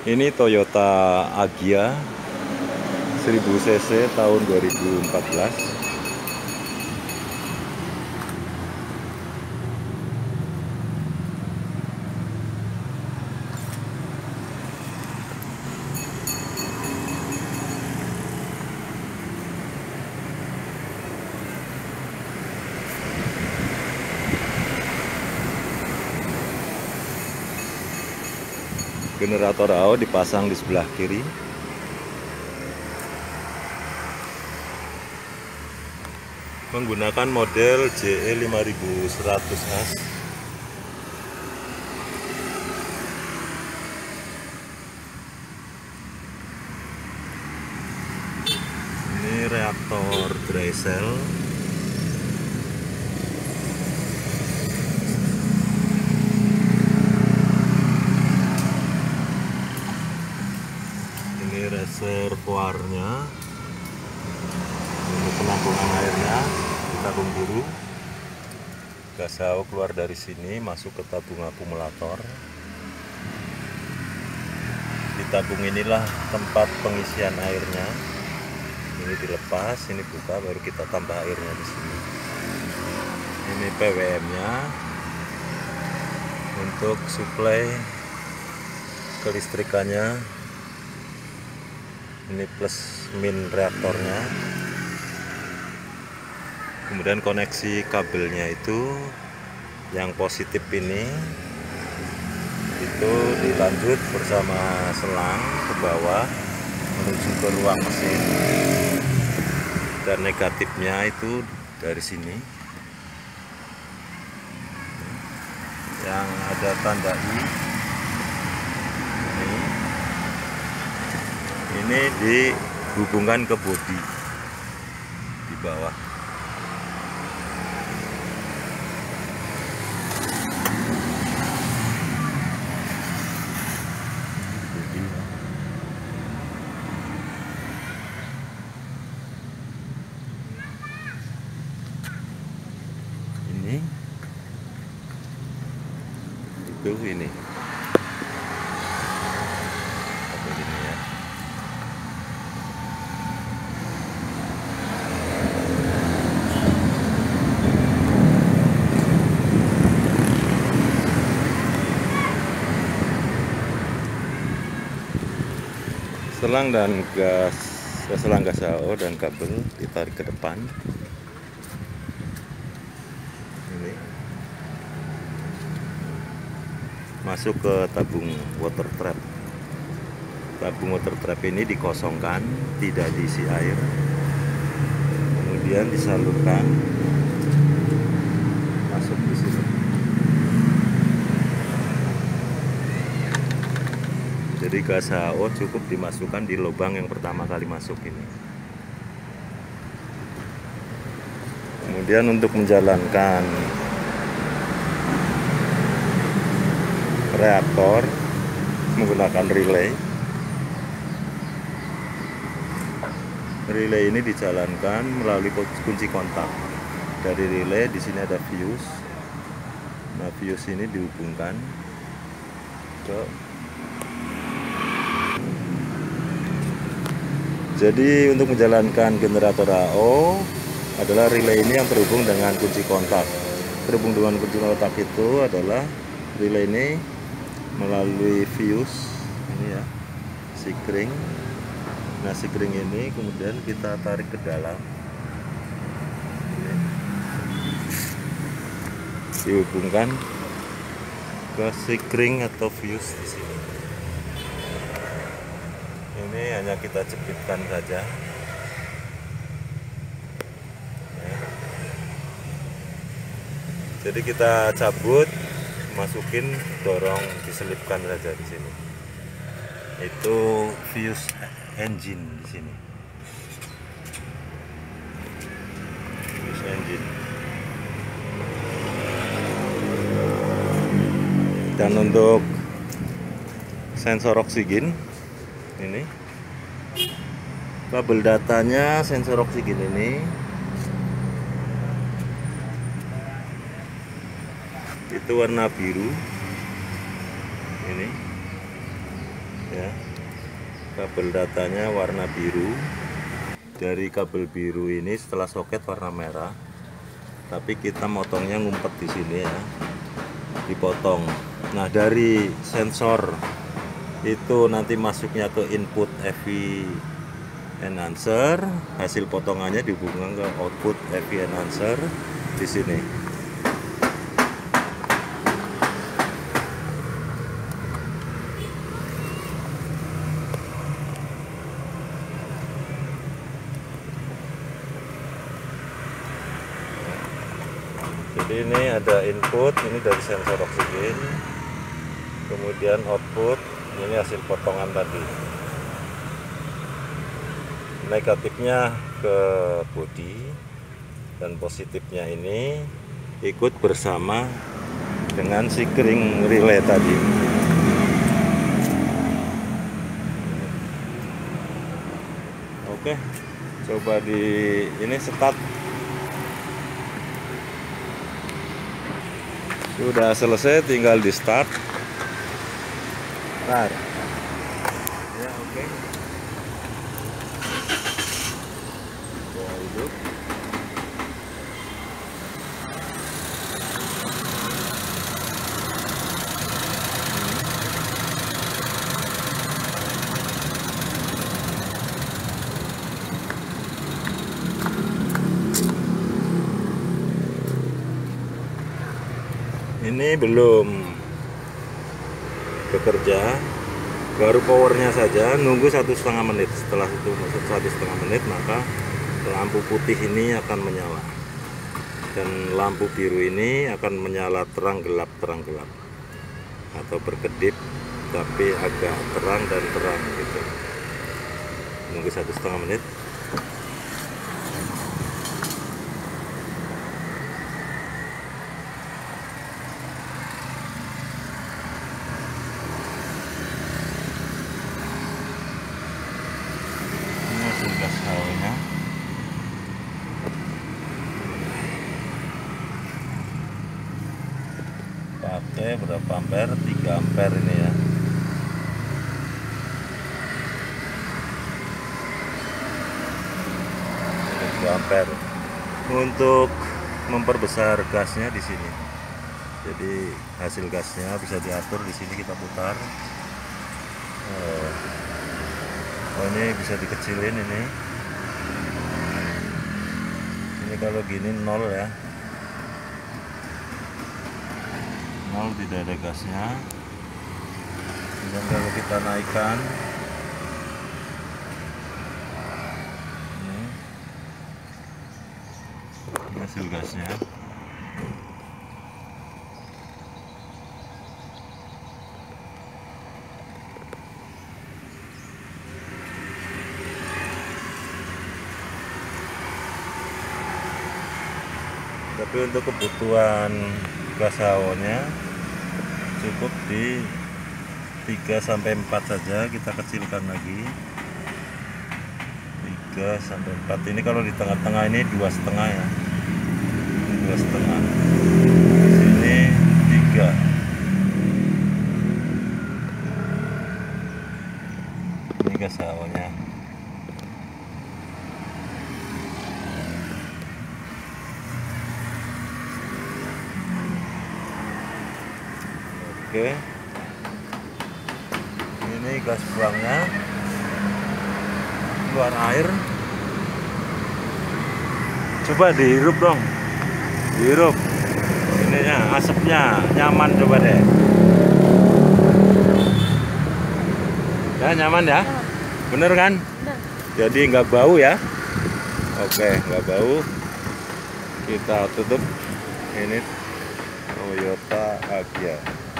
Ini Toyota Agya 1000 cc tahun 2014. Generator AO dipasang di sebelah kiri. Menggunakan model JE 5100S. Ini reaktor dry cell. Ini reservoirnya untuk penampungan airnya di tabung biru. Gas AO keluar dari sini masuk ke tabung akumulator. Di tabung inilah tempat pengisian airnya. Ini dilepas, ini buka, baru kita tambah airnya di sini. Ini PWM-nya untuk suplai kelistrikannya. Ini plus min reaktornya. Kemudian koneksi kabelnya itu yang positif ini itu dilanjut bersama selang ke bawah menuju ke ruang mesin, dan negatifnya itu dari sini yang ada tanda I. Ini dihubungkan ke bodi di bawah. Ini itu ini. Ini ya. Selang dan selang gas AO dan kabel ditarik ke depan. Ini masuk ke tabung water trap. Tabung water trap ini dikosongkan, tidak diisi air, kemudian disalurkan masuk di sini. Jadi gas HO cukup dimasukkan di lubang yang pertama kali masuk ini. Kemudian untuk menjalankan reaktor menggunakan relay. Relay ini dijalankan melalui kunci kontak. Dari relay di sini ada fuse. Nah, fuse ini dihubungkan ke. Jadi untuk menjalankan generator AO adalah relay ini yang terhubung dengan kunci kontak. Terhubung dengan kunci kontak itu adalah relay ini melalui fuse ini ya, sikring. Nah, sikring ini kemudian kita tarik ke dalam. Ini. Dihubungkan ke sikring atau fuse di sini. Ini hanya kita jepitkan saja. Jadi kita cabut, masukin, dorong, diselipkan saja di sini. Itu fuse engine di sini. Fuse engine. Dan untuk sensor oksigen ini, kabel datanya sensor oksigen ini itu warna biru ini. ya. Kabel datanya warna biru. Dari kabel biru ini setelah soket warna merah, tapi kita motongnya ngumpet di sini ya, dipotong. Nah, dari sensor itu nanti masuknya ke input EV enhancer, hasil potongannya dihubungkan ke output EV enhancer di sini. Jadi ini ada input, ini dari sensor oksigen, kemudian output, ini hasil potongan tadi. Negatifnya ke bodi dan positifnya ini ikut bersama dengan si kring relay tadi. Oke, coba di ini start. Sudah selesai, tinggal di start. Nah, ya oke. Coba hidup. Ini belum bekerja, baru powernya saja, nunggu 1,5 menit. Setelah itu 1,5 menit maka lampu putih ini akan menyala dan lampu biru ini akan menyala terang gelap atau berkedip tapi agak terang dan terang gitu. Nunggu 1,5 menit. Gas hawanya. Pakai berapa ampere? 3 ampere ini ya. Ini 3 ampere. Untuk memperbesar gasnya di sini. Jadi hasil gasnya bisa diatur di sini, kita putar. Oh, ini bisa dikecilin ini. Ini kalau gini 0 ya. 0, tidak ada gasnya. Dan kalau kita naikkan ini hasil gasnya. Tapi untuk kebutuhan gas hawanya cukup di 3-4 saja, kita kecilkan lagi 3-4. Ini kalau di tengah-tengah ini 2,5 ya, 2,5. Di sini 3. Ini gas hawanya. Oke, ini gas buangnya, keluar air. Coba dihirup dong, dihirup. Ininya asapnya nyaman, coba deh. Ya nyaman ya, bener kan? Bener. Jadi nggak bau ya? Oke, nggak bau. Kita tutup ini Toyota Agya.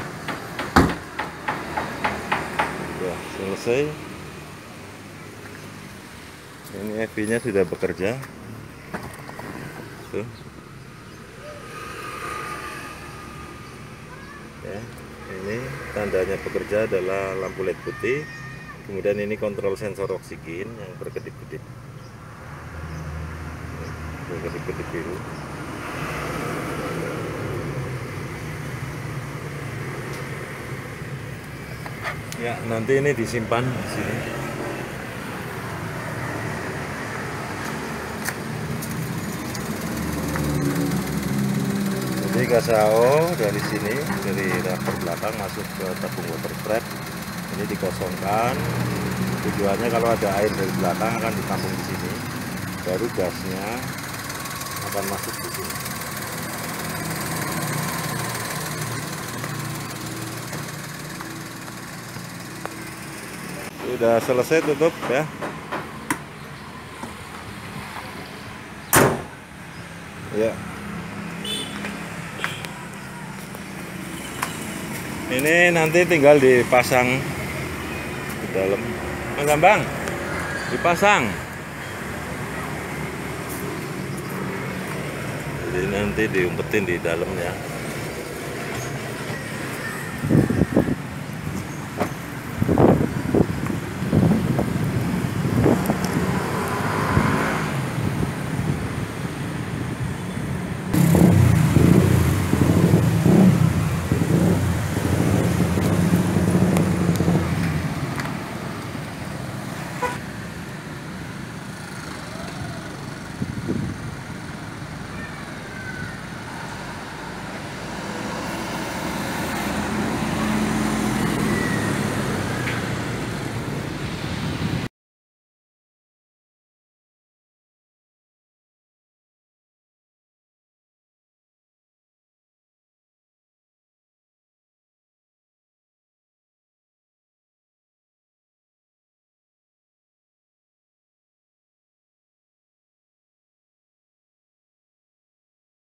Selesai. Ini EV-nya sudah bekerja. Tuh. Ya, ini tandanya bekerja adalah lampu LED putih. Kemudian ini kontrol sensor oksigen yang berkedip-kedip. Berkedip-kedip biru. Ya, nanti ini disimpan di sini. Jadi KSAO dari sini, dari reaktor belakang masuk ke tabung water trap. Ini dikosongkan. Tujuannya kalau ada air dari belakang akan ditampung di sini. Baru gasnya akan masuk di sini. Sudah selesai, tutup ya. Ya. Ini nanti tinggal dipasang di dalam. Mas Bambang, dipasang. Jadi nanti diumpetin di dalam ya.